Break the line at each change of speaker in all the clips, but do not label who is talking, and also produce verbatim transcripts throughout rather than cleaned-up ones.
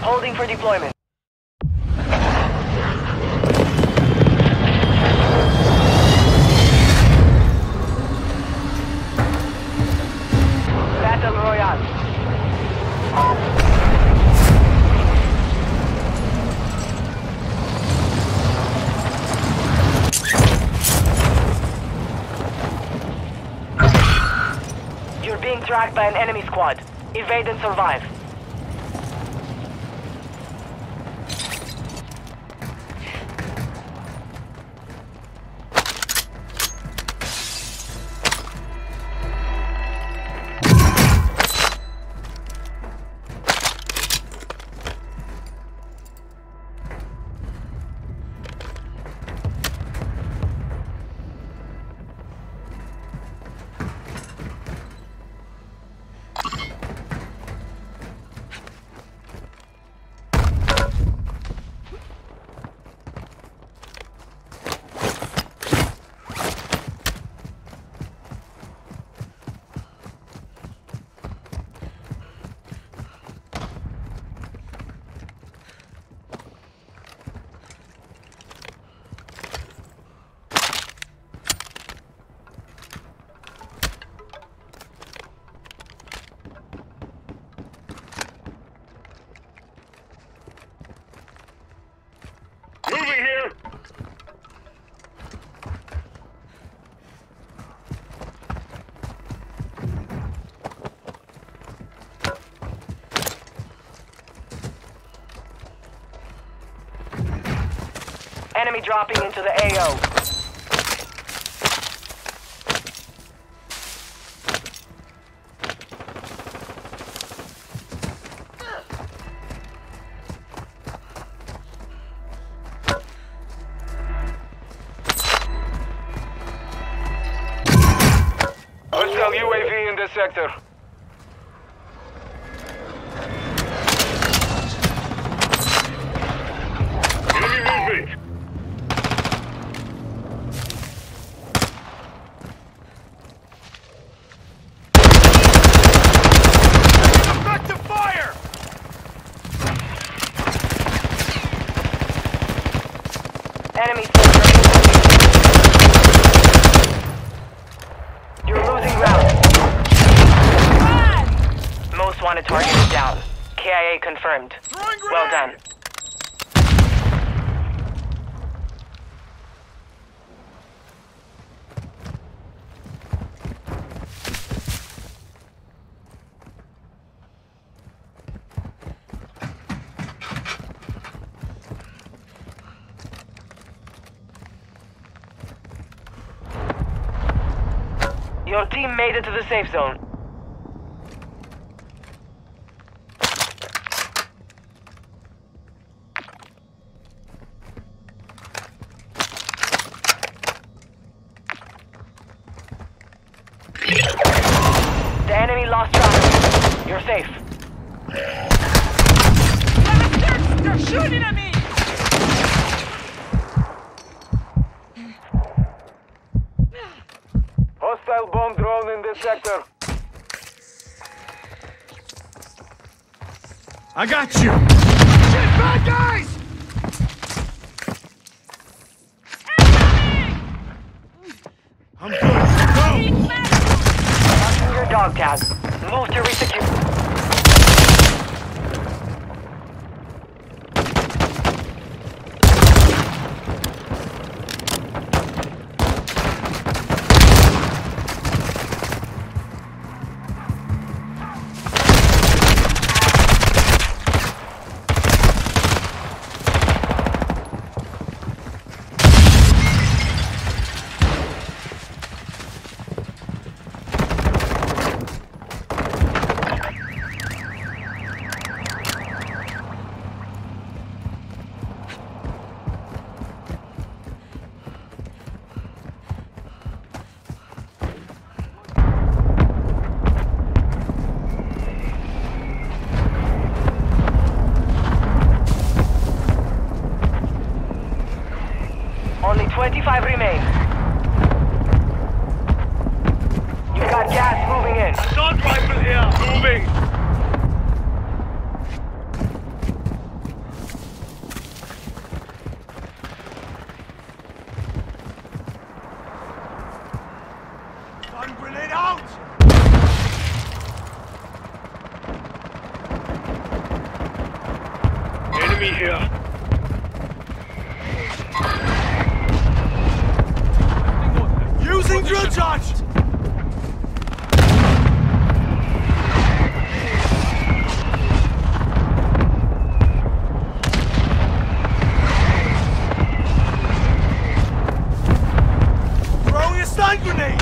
Holding for deployment. Battle Royale. You're being tracked by an enemy squad. Evade and survive.
Moving here!
Enemy dropping into the A O.
Hostile U A V in this sector. Enemy movement! Effective fire!
Enemy soldier. You're losing ground. Most wanted target is down. K I A confirmed. Well done. Your team made it to the safe zone. The enemy lost track. You're safe.
They're, they're shooting at me!
Hostile bomb drone in this sector.
I got you! Shit, bad guys! I'm good. Go!
Marking your dog tag. Move to resecure. Only twenty-five remain. You've got gas moving in.
Assault rifle here! Moving! Enemy here.
Using drill charge! Throwing a stun grenade!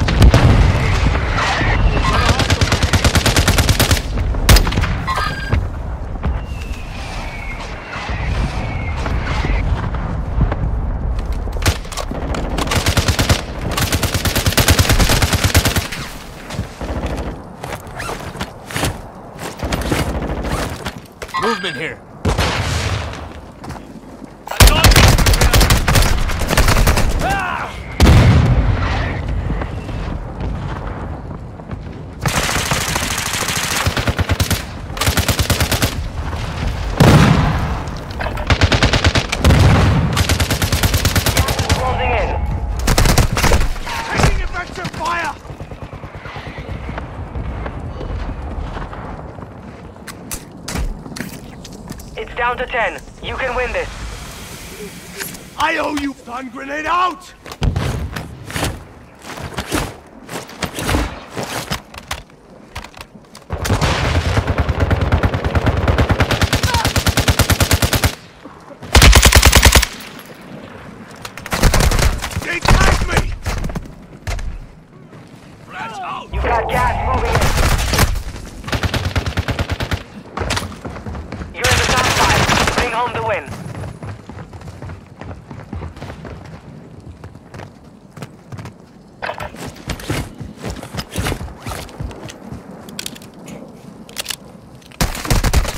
Movement here. Ah!
Closing in.
Taking effective fire!
It's down to ten. You can win this.
I owe you! Stun grenade out! They tagged me! Rats out!
You've got gas moving in. You're in the top five. Bring home the win.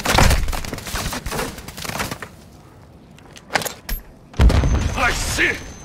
I see!